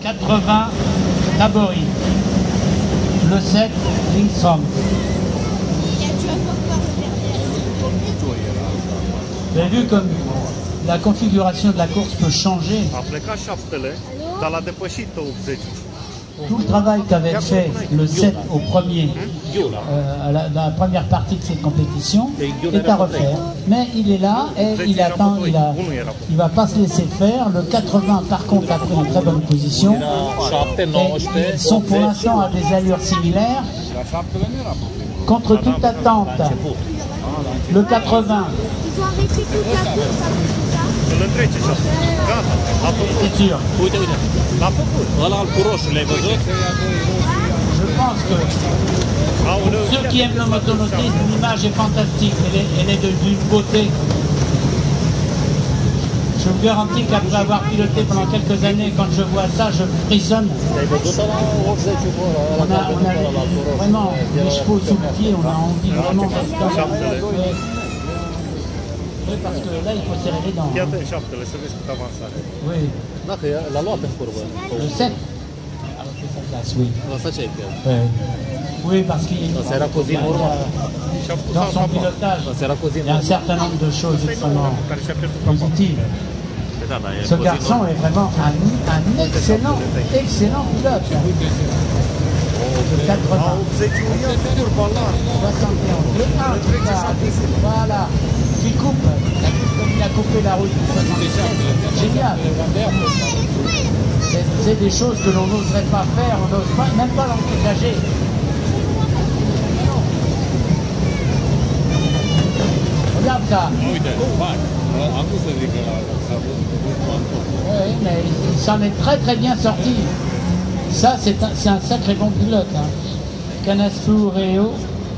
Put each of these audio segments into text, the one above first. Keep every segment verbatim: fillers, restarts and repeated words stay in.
quatre-vingts, Tabori. Le sept, Lindstrom. Vous avez vu comme la configuration de la course peut changer. Tout le travail qu'avait fait le sept au premier, euh, à la, dans la première partie de cette compétition, est à refaire. Mais il est là et il attend, il ne va pas se laisser faire. Le quatre-vingts, par contre, a pris une très bonne position. Et ils sont pour l'instant à des allures similaires. Contre toute attente, le quatre-vingts. Ils ont arrêté toute la course à cause de ça. C'est sûr. Je pense que pour ceux qui aiment le motonautisme, l'image est fantastique, elle est, elle est d'une beauté. Je vous garantis qu'après avoir piloté pendant quelques années, quand je vois ça, je frissonne. On a, on a vraiment les chevaux sous le pied, on a envie vraiment d'être. Oui, parce que là, il faut serrer les dents. Oui. Le sept. Alors, c'est sa place, oui. Oui, oui parce qu'il y a dans son pilotage, il y a un certain nombre de choses extrêmement positives. Ce garçon est vraiment un, un excellent, excellent pilote. Le quatre-vingts. soixante et onze. Le un qui va, voilà, qui coupe, comme il a coupé la route du soixante-dix-sept. Génial. C'est des choses que l'on n'oserait pas faire, on n'ose pas, même pas l'envisager. Regarde ça. Oui, mais il s'en est très très bien sorti. Ça, c'est un, un sacré bon pilote. Hein. Canaspureo,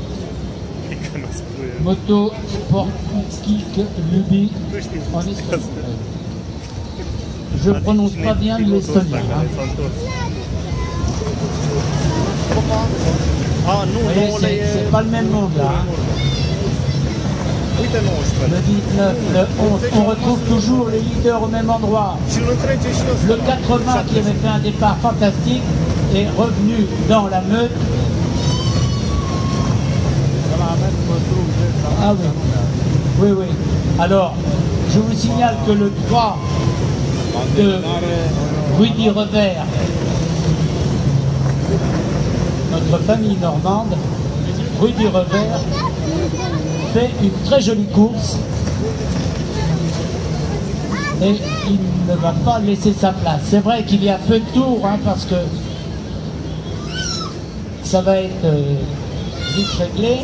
Moto Sportkik Lubi en Estonie. Je prononce pas bien l'estonien. Hein. C'est pas le même monde là. Hein. Le dix-neuf, le onze, on retrouve toujours les leaders au même endroit. Le quatre-vingts qui avait fait un départ fantastique est revenu dans la meute. Ah oui, oui, oui. Alors, je vous signale que le trois de Rudy Revers, notre famille normande, Rudy Revers, fait une très jolie course et il ne va pas laisser sa place. C'est vrai qu'il y a peu de tours hein, parce que ça va être euh, vite réglé.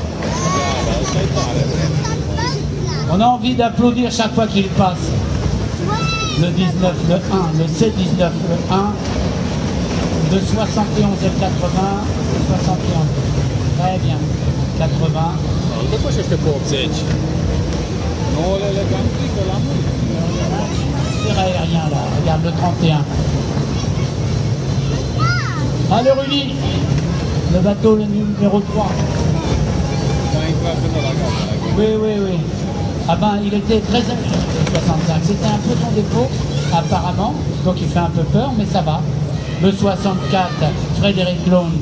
On a envie d'applaudir chaque fois qu'il passe. Le dix-neuf, le un, le C dix-neuf, le un, de soixante et onze et le quatre-vingts, soixante et onze. Très bien. quatre-vingts. După ce este pe optzeci. Nouăle legam frică la mult. C'est aérien là, regarde le trente et un. Allez Rudy, le bateau le numéro trois. Oui, oui, oui. Ah ben il était très amusé le soixante-cinq. C'était un peu son défaut apparemment, donc il fait un peu peur, mais ça va. Le soixante-quatre, Frédéric Lone.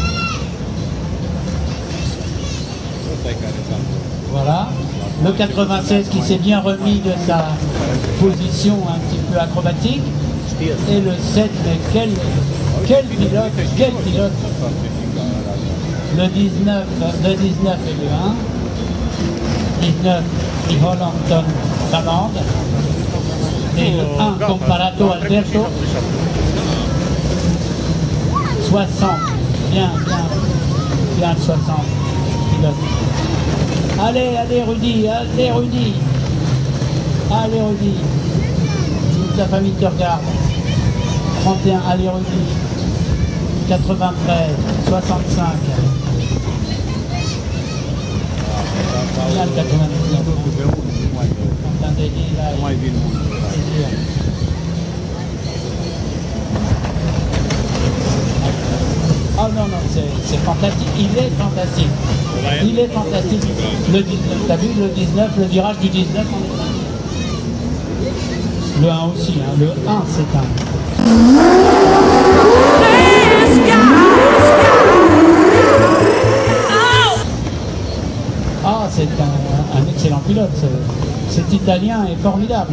Voilà, le quatre-vingt-seize qui s'est bien remis de sa position un petit peu acrobatique. Et le sept, mais quel, quel pilote, quel pilote. Le dix-neuf, le dix-neuf et le un. dix-neuf, Hollandton Salande. Et le un, Comparato Alberto. soixante, bien, bien, bien le soixante. Pilote. Allez, allez Rudy, allez Rudy. Allez Rudy. Toute la famille te regarde. trente et un, allez Rudy. quatre-vingt-treize, soixante-cinq. Bien le quatre-vingt-dix-neuf. Oh non, non, c'est fantastique. Il est fantastique. Il est fantastique. Le dix-neuf, t'as vu le dix-neuf, le virage du dix-neuf, on est là. Le un aussi, hein. Le un c'est un. pilote. Cet Italien est formidable.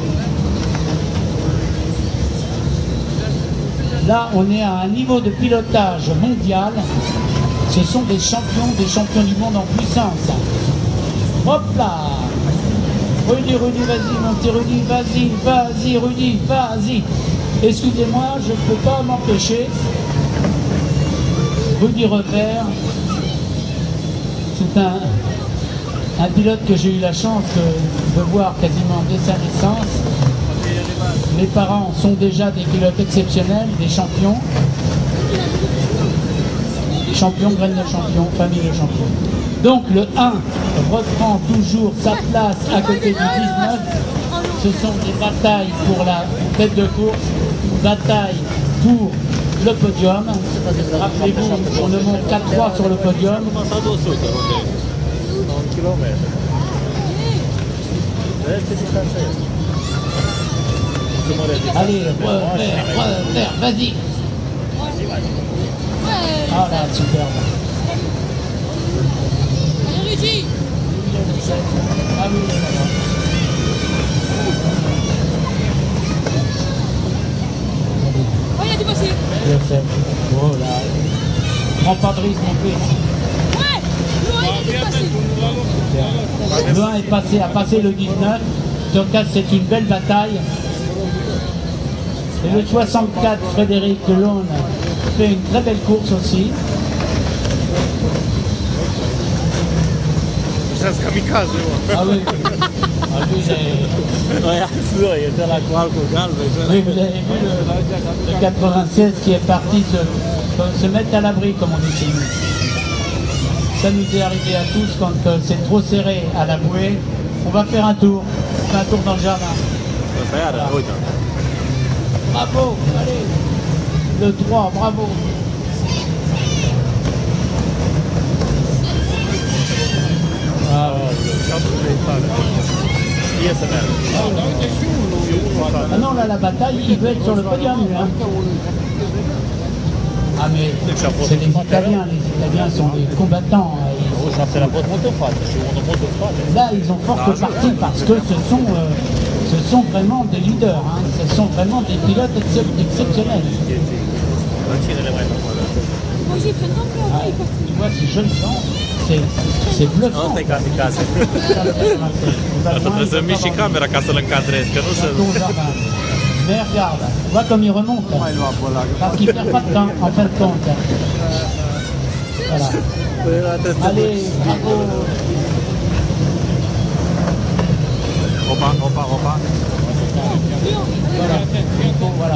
Là, on est à un niveau de pilotage mondial. Ce sont des champions, des champions du monde en puissance. Hop là! Rudy, Rudy, vas-y, mon petit Rudy, vas-y, vas-y, Rudy, vas-y. Excusez-moi, je ne peux pas m'empêcher. Rudy Repère, c'est un, un pilote que j'ai eu la chance de, de voir quasiment dès sa naissance. Mes parents sont déjà des pilotes exceptionnels, des champions. Champion, graine de champion, famille de champion. Donc le un reprend toujours sa place à côté du dix-neuf. Ce sont des batailles pour la tête de course, bataille pour le podium. Rappelez-vous, on ne monte qu'à trois sur le podium. Allez, refaire, refaire, vas-y. Ah là, superbe. Allez, Rudy. Ah oui, là-bas. Oh, il y a du passé. Je sais. Oh là. Prends pas de risque, mon fils. Ouais. Le un, il a du passé. Le un est passé, a passé le dix-neuf. Donc là, c'est une belle bataille. Et le soixante-quatre, Frédéric Delon fait une très belle course aussi. Ah oui. Ah, lui, j'ai... Oui, vous avez vu le, le quatre-vingt-seize qui est parti se, se mettre à l'abri, comme on dit chez nous. Ça nous est arrivé à tous quand euh, c'est trop serré à la bouée. On va faire un tour. On fait un tour dans le jardin. Voilà. Bravo, allez. Le trois, bravo. Ah, ah non, là, la bataille, il veut être sur le podium, lui. Hein. Ah, mais c'est les Italiens. Les Italiens sont des combattants. Là, ils ont forte partie parce que ce sont, euh, ce sont vraiment des leaders. Hein. Ce sont vraiment des pilotes excep exceptionnels. Ah, tu vois, ces jeunes gens, c'est bluffant. Trebuie să miști și camera ca să-l încadrezi, că nu se... Mais regarde, tu vois comme il remonte. Parce qu'il ne perd pas de temps, en fin de compte. Voilà. Allez, bravo. Opa, opa, opa. Voilà. Voilà.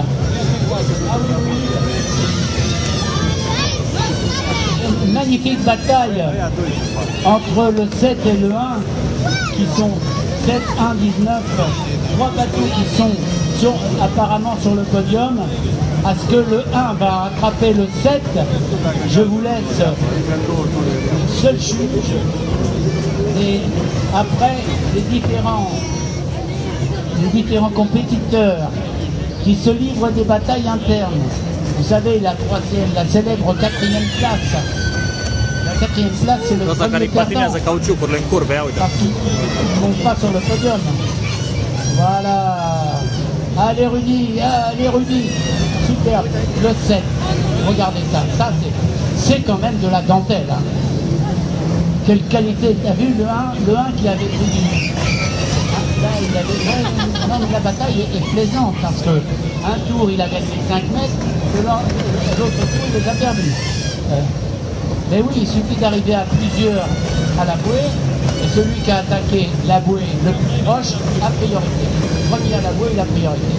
Une magnifique bataille entre le sept et le un qui sont sept, un, dix-neuf, trois bateaux qui sont sur, apparemment sur le podium. Est-ce que le un va attraper le sept? Je vous laisse seul juge. Et après, les différents, les différents compétiteurs qui se livrent des batailles internes. Vous savez, la troisième, la célèbre quatrième place. La quatrième place, c'est le premier perdant. Parce qu'ils ne montent pas sur le podium. Voilà. Allez Rudy, allez Rudy. Superbe. Le sept. Regardez ça. Ça, c'est quand même de la dentelle. Hein. Quelle qualité. Tu as vu le un, le un qui avait pris du... Là, il avait... Non, mais la bataille est, est plaisante parce que un tour, il a gagné cinq mètres, l'autre tour, il les a perdus. Euh, mais oui, il suffit d'arriver à plusieurs à la bouée, et celui qui a attaqué la bouée le plus proche a priorité. Le premier à la bouée, il a priorité.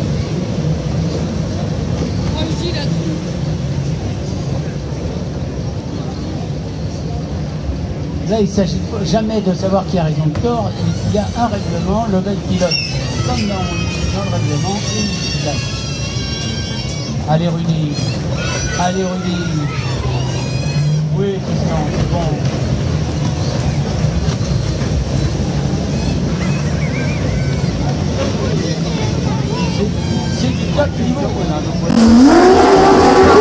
Là, il ne s'agit jamais de savoir qui a raison de tort. Il y a un règlement, le bel pilote, comme dans, dans le règlement, il gagne. Allez Rudy, allez Rudy. Oui, Tristan, c'est bon. C'est du top niveau.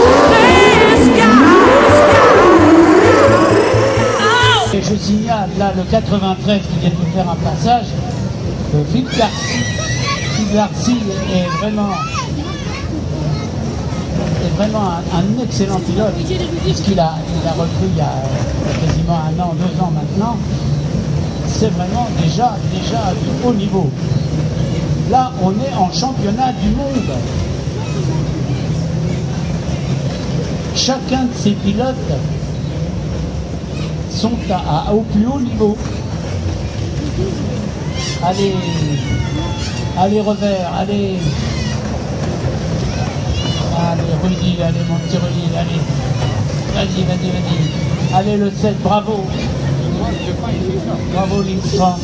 Et je signale là le quatre-vingt-treize qui vient de faire un passage, euh, Phil Darcy, Phil Darcy est vraiment, est vraiment un, un excellent pilote, puisqu'il a, il a repris il y a quasiment un an, deux ans maintenant. C'est vraiment déjà, déjà du haut niveau. Là, on est en championnat du monde. Chacun de ces pilotes sont à, à, au plus haut niveau. Allez, allez revers, allez, allez Rudy, allez mon petit Rudy, allez, vas-y, vas-y, vas-y, allez le sept, bravo, bravo Lindstrom.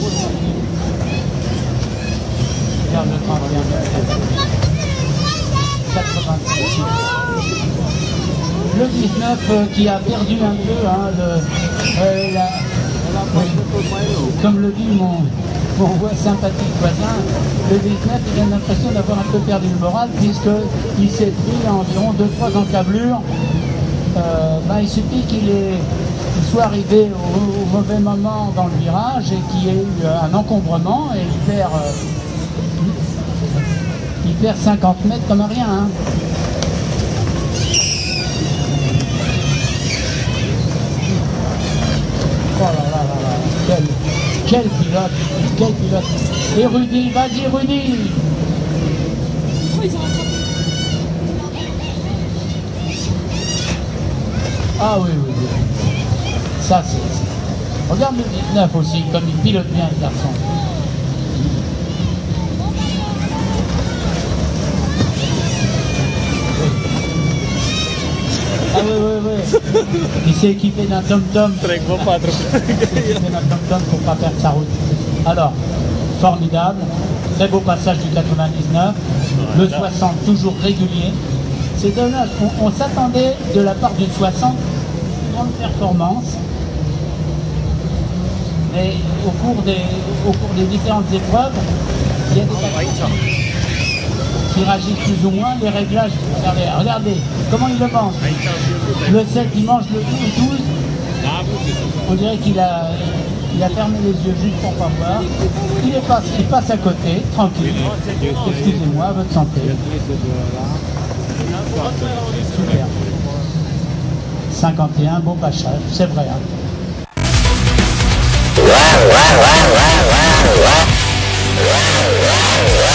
Regarde le trente et un, quatre-vingt-six. Le dix-neuf euh, qui a perdu un peu, hein, le, euh, la, oui, comme le dit mon, mon sympathique voisin, le dix-neuf il a l'impression d'avoir un peu perdu le moral puisqu'il s'est pris environ deux trois encablures. Euh, ben, il suffit qu'il soit arrivé au, au mauvais moment dans le virage et qu'il y ait eu un encombrement et il perd, euh, il perd cinquante mètres comme rien. Hein. Oh là là là là, quel, quel pilote, quel pilote. Et Rudy, vas-y Rudy. Ah oui, oui, oui. Ça c'est... Regarde le dix-neuf aussi, comme il pilote bien ce garçon. Ah oui, oui, oui. Il s'est équipé d'un tom-tom. Il s'est équipé d'un tom-tom pour ne pas perdre sa route. Alors, formidable. Très beau passage du quatre-vingt-dix-neuf. Le soixante, toujours régulier. C'est dommage. On, on s'attendait de la part du soixante une grande performance. Mais au cours des, au cours des différentes épreuves, il y a des facteurs qui réagissent plus ou moins. Les réglages, regardez, regardez comment il le mange. Le sept, il mange le douze. On dirait qu'il a, il a fermé les yeux juste pour pas voir. Il, est pas, il passe à côté, tranquille. Excusez-moi, votre santé. Super. cinquante et un, beau passage, c'est vrai. Hein.